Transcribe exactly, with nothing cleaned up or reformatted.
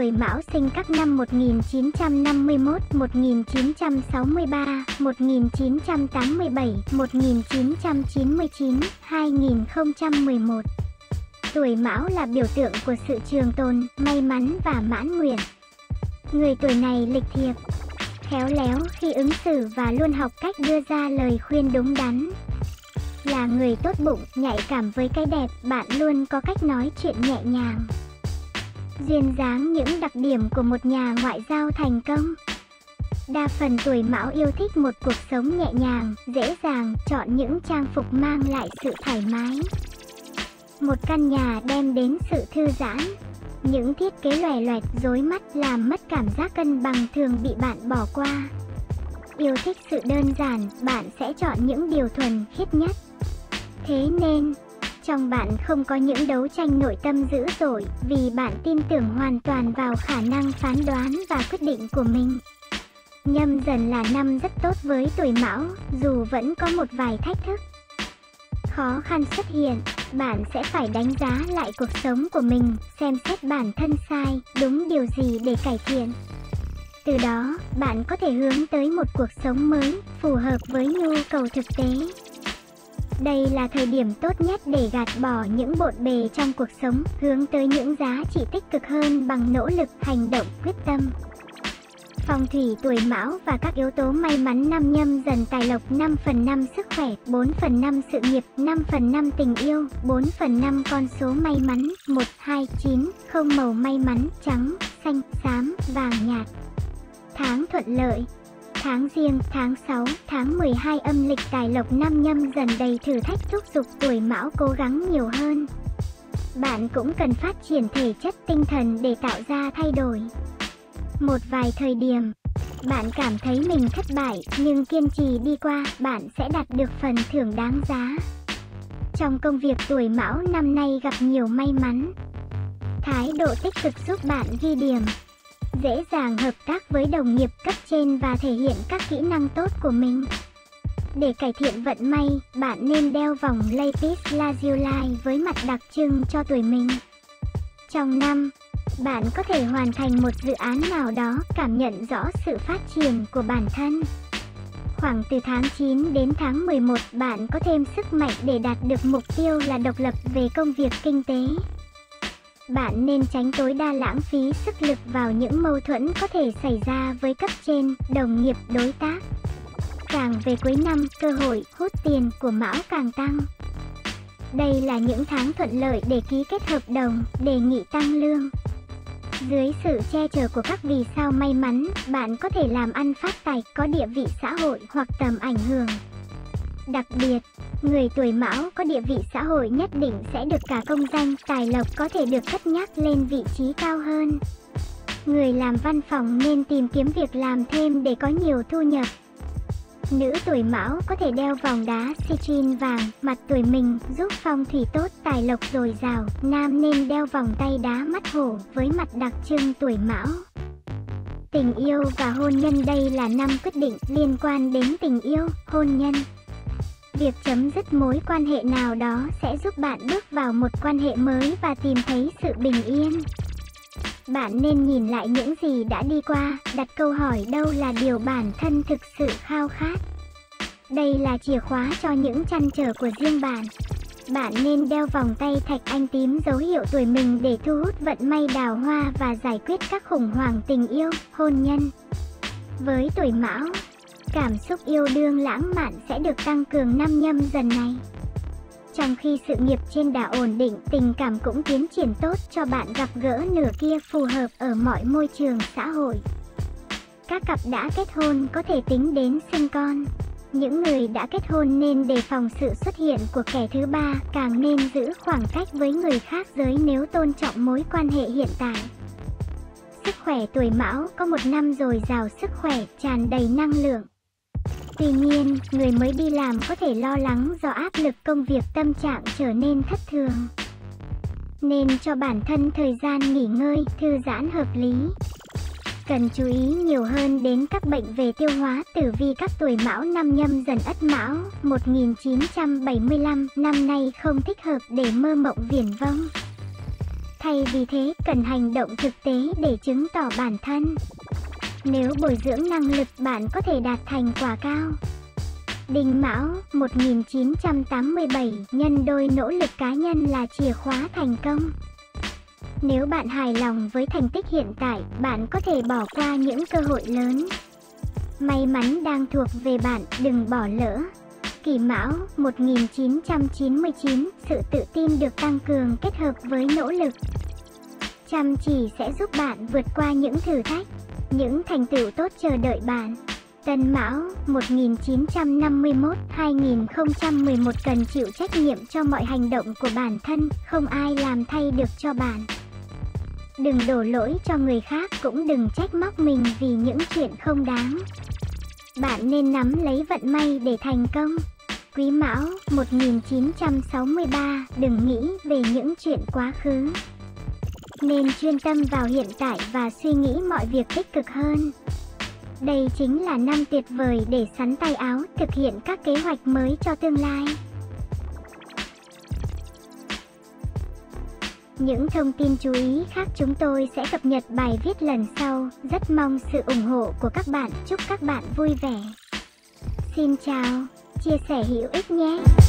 Tuổi Mão sinh các năm một nghìn chín trăm năm mươi mốt, một nghìn chín trăm sáu mươi ba, một nghìn chín trăm tám mươi bảy, một nghìn chín trăm chín mươi chín, hai nghìn không trăm mười một. Tuổi Mão là biểu tượng của sự trường tồn, may mắn và mãn nguyện. Người tuổi này lịch thiệp, khéo léo khi ứng xử và luôn học cách đưa ra lời khuyên đúng đắn. Là người tốt bụng, nhạy cảm với cái đẹp, bạn luôn có cách nói chuyện nhẹ nhàng. Duyên dáng những đặc điểm của một nhà ngoại giao thành công. Đa phần tuổi Mão yêu thích một cuộc sống nhẹ nhàng, dễ dàng, chọn những trang phục mang lại sự thoải mái. Một căn nhà đem đến sự thư giãn. Những thiết kế lòe loẹt rối mắt làm mất cảm giác cân bằng thường bị bạn bỏ qua. Yêu thích sự đơn giản, bạn sẽ chọn những điều thuần khiết nhất. Thế nên, trong bạn không có những đấu tranh nội tâm dữ dội, vì bạn tin tưởng hoàn toàn vào khả năng phán đoán và quyết định của mình. Nhâm Dần là năm rất tốt với tuổi Mão, dù vẫn có một vài thách thức. Khó khăn xuất hiện, bạn sẽ phải đánh giá lại cuộc sống của mình, xem xét bản thân sai, đúng điều gì để cải thiện. Từ đó, bạn có thể hướng tới một cuộc sống mới, phù hợp với nhu cầu thực tế. Đây là thời điểm tốt nhất để gạt bỏ những bộn bề trong cuộc sống, hướng tới những giá trị tích cực hơn bằng nỗ lực, hành động, quyết tâm. Phong thủy tuổi Mão và các yếu tố may mắn năm Nhâm Dần tài lộc: năm phần năm sức khỏe, bốn phần năm sự nghiệp, năm phần năm tình yêu, bốn phần năm con số may mắn, một, hai, chín, không màu may mắn, trắng, xanh, xám, vàng nhạt. Tháng thuận lợi: tháng Giêng, tháng sáu, tháng mười hai âm lịch tài lộc năm Nhâm Dần đầy thử thách thúc giục tuổi Mão cố gắng nhiều hơn. Bạn cũng cần phát triển thể chất tinh thần để tạo ra thay đổi. Một vài thời điểm, bạn cảm thấy mình thất bại, nhưng kiên trì đi qua, bạn sẽ đạt được phần thưởng đáng giá. Trong công việc, tuổi Mão năm nay gặp nhiều may mắn. Thái độ tích cực giúp bạn ghi điểm. Dễ dàng hợp tác với đồng nghiệp cấp trên và thể hiện các kỹ năng tốt của mình. Để cải thiện vận may, bạn nên đeo vòng lapis lazuli với mặt đặc trưng cho tuổi mình. Trong năm, bạn có thể hoàn thành một dự án nào đó, cảm nhận rõ sự phát triển của bản thân. Khoảng từ tháng chín đến tháng mười một, bạn có thêm sức mạnh để đạt được mục tiêu là độc lập về công việc kinh tế. Bạn nên tránh tối đa lãng phí sức lực vào những mâu thuẫn có thể xảy ra với cấp trên, đồng nghiệp, đối tác. Càng về cuối năm, cơ hội hút tiền của Mão càng tăng. Đây là những tháng thuận lợi để ký kết hợp đồng, đề nghị tăng lương. Dưới sự che chở của các vì sao may mắn, bạn có thể làm ăn phát tài, có địa vị xã hội hoặc tầm ảnh hưởng. Đặc biệt, người tuổi Mão có địa vị xã hội nhất định sẽ được cả công danh, tài lộc có thể được cất nhắc lên vị trí cao hơn. Người làm văn phòng nên tìm kiếm việc làm thêm để có nhiều thu nhập. Nữ tuổi Mão có thể đeo vòng đá citrine vàng, mặt tuổi mình, giúp phong thủy tốt, tài lộc dồi dào. Nam nên đeo vòng tay đá mắt hổ với mặt đặc trưng tuổi Mão. Tình yêu và hôn nhân: đây là năm quyết định liên quan đến tình yêu, hôn nhân. Việc chấm dứt mối quan hệ nào đó sẽ giúp bạn bước vào một quan hệ mới và tìm thấy sự bình yên. Bạn nên nhìn lại những gì đã đi qua, đặt câu hỏi đâu là điều bản thân thực sự khao khát. Đây là chìa khóa cho những trăn trở của riêng bạn. Bạn nên đeo vòng tay thạch anh tím, dấu hiệu tuổi mình, để thu hút vận may đào hoa và giải quyết các khủng hoảng tình yêu, hôn nhân. Với tuổi Mão, cảm xúc yêu đương lãng mạn sẽ được tăng cường năm Nhâm Dần này. Trong khi sự nghiệp trên đà ổn định, tình cảm cũng tiến triển tốt, cho bạn gặp gỡ nửa kia phù hợp ở mọi môi trường xã hội. Các cặp đã kết hôn có thể tính đến sinh con. Những người đã kết hôn nên đề phòng sự xuất hiện của kẻ thứ ba, càng nên giữ khoảng cách với người khác giới nếu tôn trọng mối quan hệ hiện tại. Sức khỏe: tuổi Mão có một năm dồi dào sức khỏe, tràn đầy năng lượng. Tuy nhiên, người mới đi làm có thể lo lắng do áp lực công việc, tâm trạng trở nên thất thường. Nên cho bản thân thời gian nghỉ ngơi, thư giãn hợp lý. Cần chú ý nhiều hơn đến các bệnh về tiêu hóa, tử vi các tuổi Mão năm Nhâm Dần: Ất Mão, một nghìn chín trăm bảy mươi lăm, năm nay không thích hợp để mơ mộng viển vông. Thay vì thế, cần hành động thực tế để chứng tỏ bản thân. Nếu bồi dưỡng năng lực, bạn có thể đạt thành quả cao. Đinh Mão một nghìn chín trăm tám mươi bảy, nhân đôi nỗ lực cá nhân là chìa khóa thành công. Nếu bạn hài lòng với thành tích hiện tại, bạn có thể bỏ qua những cơ hội lớn. May mắn đang thuộc về bạn, đừng bỏ lỡ. Kỷ Mão một nghìn chín trăm chín mươi chín, sự tự tin được tăng cường kết hợp với nỗ lực. Chăm chỉ sẽ giúp bạn vượt qua những thử thách, những thành tựu tốt chờ đợi bạn. Tân Mão một nghìn chín trăm năm mươi mốt đến hai nghìn không trăm mười một, cần chịu trách nhiệm cho mọi hành động của bản thân, không ai làm thay được cho bạn. Đừng đổ lỗi cho người khác, cũng đừng trách móc mình vì những chuyện không đáng. Bạn nên nắm lấy vận may để thành công. Quý Mão một nghìn chín trăm sáu mươi ba, đừng nghĩ về những chuyện quá khứ. Nên chuyên tâm vào hiện tại và suy nghĩ mọi việc tích cực hơn. Đây chính là năm tuyệt vời để xắn tay áo, thực hiện các kế hoạch mới cho tương lai. Những thông tin chú ý khác chúng tôi sẽ cập nhật bài viết lần sau. Rất mong sự ủng hộ của các bạn. Chúc các bạn vui vẻ. Xin chào, chia sẻ hữu ích nhé.